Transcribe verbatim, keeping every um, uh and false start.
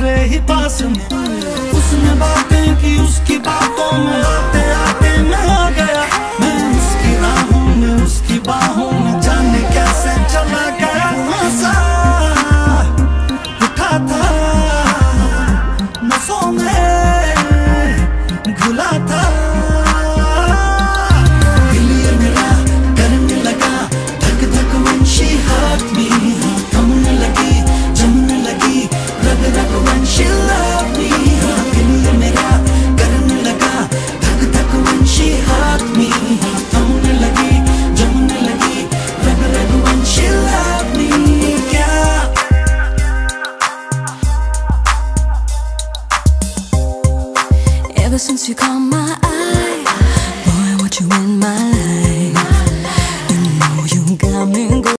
हमारे ही पास में। उसने बातें की, उसकी बातों में आते आते मैं आ गया। मैं उसकी राहों में, उसकी बाहों में, जाने कैसे चला गया। नशा उठा था, नसों में घुला था। दिल ये मेरा करने लगा धक धक when she hurt me। हाँ थमने लगी, जमने लगी रग रग when she loved me। हाँ दिल ये मेरा करने लगा धक धक when she hurt me। हाँ थमने लगी, जमने लगी रग रग when she loved me। क्या Ever since you caught my eye, boy, I want you in my life.